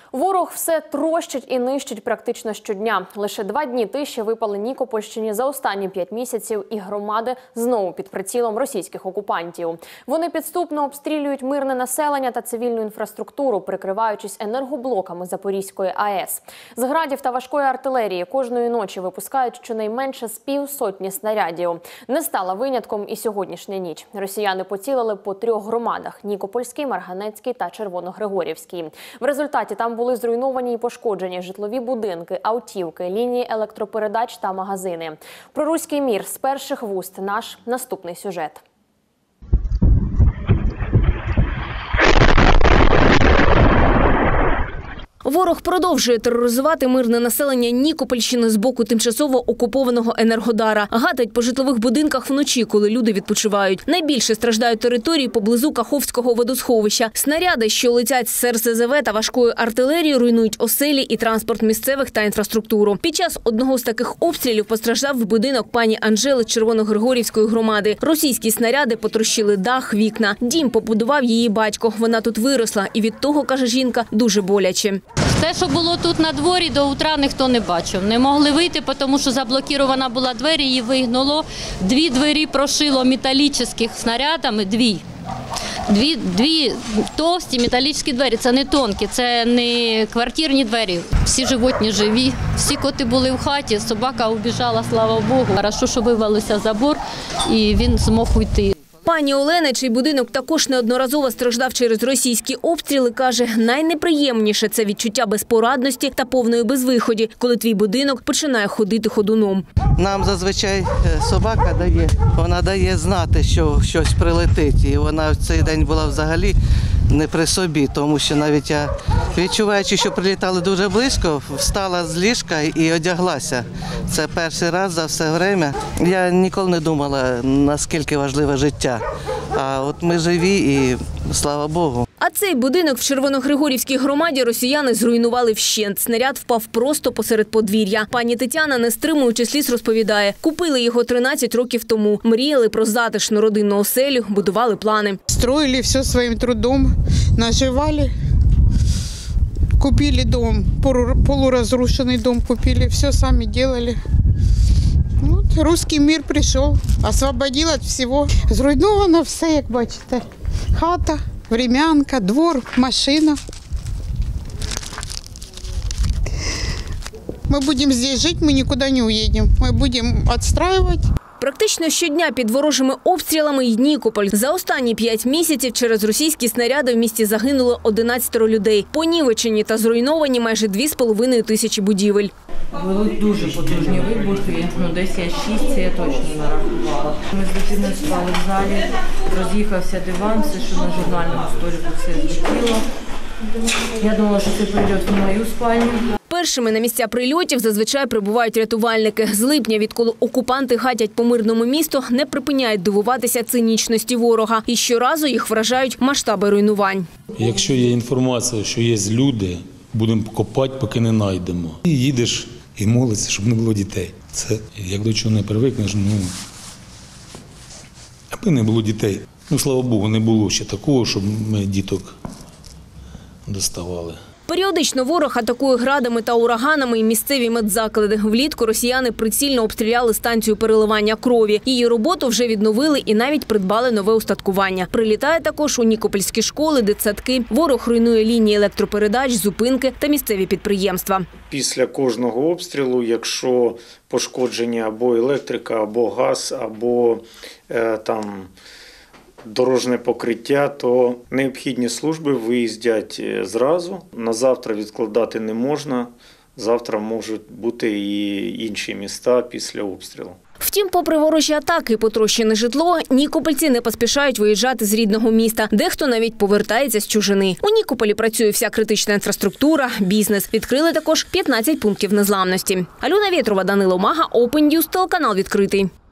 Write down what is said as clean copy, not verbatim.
Ворог все трощить і нищить практично щодня. Лише 2 дні тиші випали Нікопольщині за останні 5 місяців, і громади знову під прицілом російських окупантів. Вони підступно обстрілюють мирне населення та цивільну інфраструктуру, прикриваючись енергоблоками Запорізької АЕС. З градів та важкої артилерії кожної ночі випускають щонайменше з 50 снарядів. Не стала винятком і сьогоднішня ніч. Росіяни поцілили по 3 громадах – Нікопольській, Марганецькій та Червоногригорівській. В результаті там були зруйновані і пошкоджені житлові будинки, автівки, лінії електропередач та магазини. Про руський мір з перших вуст наш наступний сюжет. Ворог продовжує тероризувати мирне населення Нікопольщини з боку тимчасово окупованого Енергодара. Гатить по житлових будинках вночі, коли люди відпочивають. Найбільше страждають території поблизу Каховського водосховища. Снаряди, що летять з РСЗВ та важкої артилерії, руйнують оселі і транспорт місцевих та інфраструктуру. Під час одного з таких обстрілів постраждав будинок пані Анжели з Червоногригорівської громади. Російські снаряди потрощили дах, вікна. Дім побудував її батько. Вона тут виросла. І від того, каже жінка, дуже боляче. Те, що було тут на дворі, до утра ніхто не бачив. Не могли вийти, тому що заблокірована була двері, її вигнуло. 2 двері прошило металічних снарядами, 2 товсті металічні двері, це не тонкі, це не квартирні двері. Всі животні живі, всі коти були в хаті, собака убіжала, слава Богу. Хорошо, що вивалився забор і він змог уйти. Пані Олена, чий будинок також неодноразово страждав через російські обстріли, каже, найнеприємніше – це відчуття безпорадності та повної безвиході, коли твій будинок починає ходити ходуном. Нам зазвичай собака дає знати, що щось прилетить. І вона в цей день була взагалі не при собі, тому що навіть я, відчуваючи, що прилітали дуже близько, встала з ліжка і одяглася. Це перший раз за все життя. Я ніколи не думала, наскільки важливе життя. А от ми живі і слава Богу. А цей будинок в Червоногригорівській громаді росіяни зруйнували вщент. Снаряд впав просто посеред подвір'я. Пані Тетяна, не стримуючи сліз, розповідає, купили його 13 років тому. Мріяли про затишну родинну оселю, будували плани. Строили все своим трудом, наживали, купили дом, полуразрушенный дом купили, все сами делали. Вот, русский мир прийшов, освободил от всего. Зруйновано все, як бачите. Хата, времянка, двор, машина. Мы будем здесь жить, мы никуда не уедем. Мы будем отстраивать. Практично щодня під ворожими обстрілами й Нікополь. За останні 5 місяців через російські снаряди в місті загинуло 11 людей. Понівечені та зруйновані майже 2,5 тисячі будівель. Були дуже потужні вибухи, десь 6 я точно нарахувала. Ми з дитиною спали в залі, роз'їхався диван, все, що на журнальному столику, все злетіло. Я думала, що це прильот в мою спальню. Першими на місця прильотів зазвичай прибувають рятувальники. З липня, відколи окупанти гатять по мирному місту, не припиняють дивуватися цинічності ворога. І щоразу їх вражають масштаби руйнувань. Якщо є інформація, що є люди, будемо копати, поки не знайдемо. І їдеш і молишся, щоб не було дітей. Це як до чого не привикнеш, аби не було дітей. Слава Богу, не було ще такого, щоб ми діток доставали. Періодично ворог атакує градами та ураганами і місцеві медзаклади. Влітку росіяни прицільно обстріляли станцію переливання крові. Її роботу вже відновили і навіть придбали нове устаткування. Прилітає також у нікопольські школи, дитсадки. Ворог руйнує лінії електропередач, зупинки та місцеві підприємства. Після кожного обстрілу, якщо пошкодження або електрика, або газ, або дорожне покриття, то необхідні служби виїздять зразу. На завтра відкладати не можна. Завтра можуть бути і інші міста після обстрілу. Втім, попри ворожі атаки і потрощене житло, нікопольці не поспішають виїжджати з рідного міста. Дехто навіть повертається з чужини. У Нікополі працює вся критична інфраструктура, бізнес. Відкрили також 15 пунктів незламності. Альона Вєтрова, Данило Мага, Open News, телеканал «Відкритий».